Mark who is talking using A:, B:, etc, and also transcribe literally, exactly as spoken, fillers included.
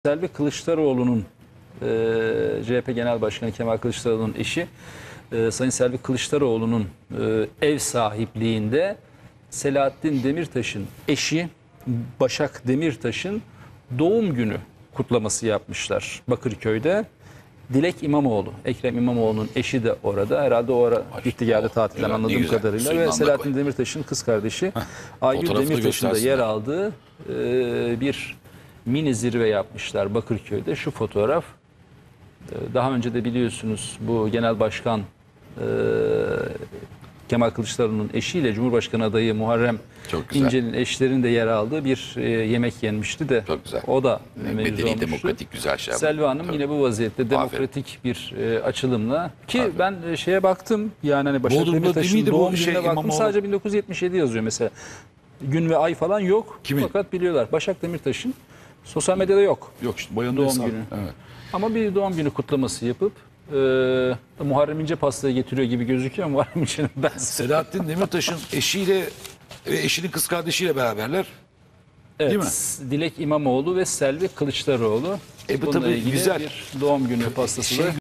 A: Selvi Kılıçdaroğlu'nun e, C H P Genel Başkanı Kemal Kılıçdaroğlu'nun eşi e, Sayın Selvi Kılıçdaroğlu'nun e, ev sahipliğinde Selahattin Demirtaş'ın eşi Başak Demirtaş'ın doğum günü kutlaması yapmışlar Bakırköy'de. Dilek İmamoğlu, Ekrem İmamoğlu'nun eşi de orada. Herhalde o ara gitti geldi tatilden
B: Evet,
A: anladığım
B: güzel.
A: kadarıyla.
B: Suyundan
A: Ve
B: da
A: Selahattin
B: koy.
A: Demirtaş'ın kız kardeşi Aygül
B: Fotoğrafı da
A: Demirtaş'ın da yer
B: göstersinler.
A: aldığı e, bir mini zirve yapmışlar Bakırköy'de. Şu fotoğraf, e, daha önce de biliyorsunuz bu genel başkan e, Kemal Kılıçdaroğlu'nun eşiyle Cumhurbaşkanı adayı Muharrem
B: Çok güzel.
A: İnce'nin eşlerinin de yer aldığı bir e, yemek yenmişti de.
B: Çok güzel.
A: O da mevzu
B: Medeni,
A: olmuştu.
B: demokratik güzel şey.
A: Selvi Hanım
B: Tabii.
A: yine bu vaziyette demokratik bir e, açılımla ki
B: Aferin.
A: ben e, şeye baktım, yani hani Başak
B: Bodrum'da değil
A: Demirtaş'ın
B: miydi bu
A: doğum
B: şey,
A: gününe baktım,
B: İmamoğlu?
A: sadece bin dokuz yüz yetmiş yedi yazıyor mesela. Gün ve ay falan yok.
B: Kimin?
A: Fakat biliyorlar. Başak Demirtaş'ın sosyal medyada yok
B: Yok işte bayanın
A: doğum
B: hesabı.
A: günü.
B: Evet.
A: Ama bir doğum günü kutlaması yapıp e, Muharrem İnce pastayı getiriyor gibi gözüküyor. Muharrem İnce'nin ben
B: Selahattin Demirtaş'ın eşiyle ve eşinin kız kardeşiyle beraberler.
A: evet,
B: Değil mi?
A: Dilek İmamoğlu ve Selvi Kılıçdaroğlu.
B: E bu
A: Bununla
B: tabii
A: ilgili
B: güzel.
A: bir doğum günü pastası
B: Şey
A: da